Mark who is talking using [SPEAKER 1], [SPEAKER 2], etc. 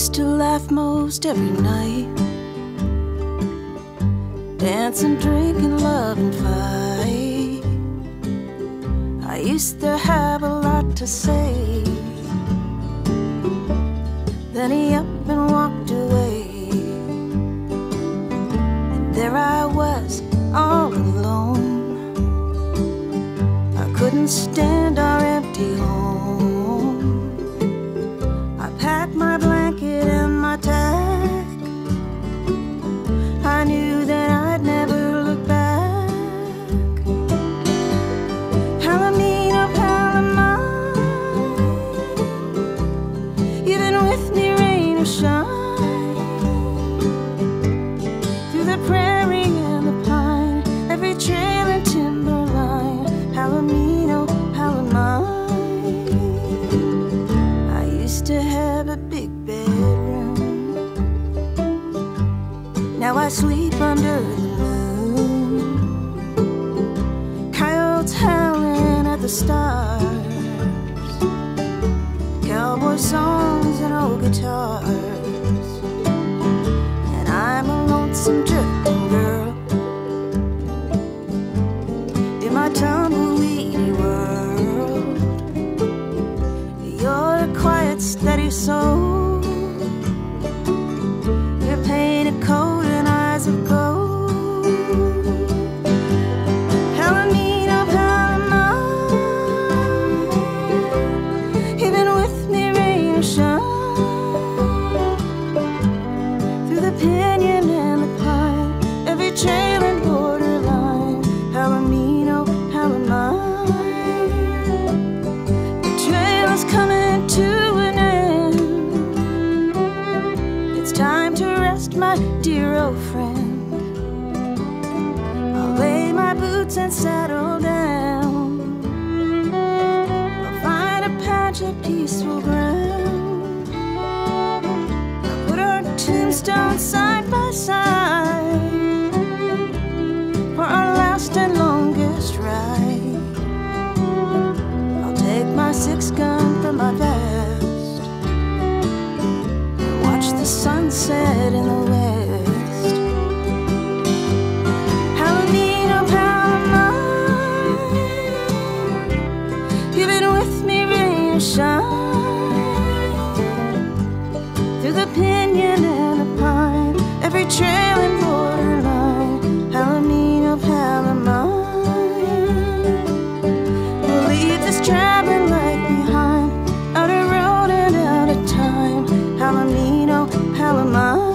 [SPEAKER 1] used to laugh most every night, dance and drink and love and fight. I used to have a lot to say. Then he up and walked away, and there I was all alone. I couldn't stand our empty home. I packed my blanket and my tag. I knew that I'd never look back. Palomino, Palomino, you've been with me, rain or shine, through the prairie and the pine, every trail and timberline. Palomino, Palomino. I used to have a big bedroom. Now I sleep under the moon. Coyotes howling at the stars, cowboy songs and old guitars. And I'm a lonesome drifting girl in my tumbleweedy world. You're a quiet, steady soul. You're painted coat and eyes of gold. Palomino, Palomino, you've been with me, rain or shine, through the pinyon and the pine, every trail and borderline. Palomino, Palomino. The trail is coming to an end. It's time to rest, my dear old friend. I'll lay my boots and settle down. I'll find a patch of peaceful ground. I'll put our tombstones side by side for our last and longest ride. I'll take my 6-gun from my vest and watch the sunset in the west. Palomino, Palomino, you've been with me, rain or shine, through the pinyon and the pine, every trail and borderline. Palomino, Palomino, we'll leave this traveling light behind, out of road and out of time. Palomino, Palomino.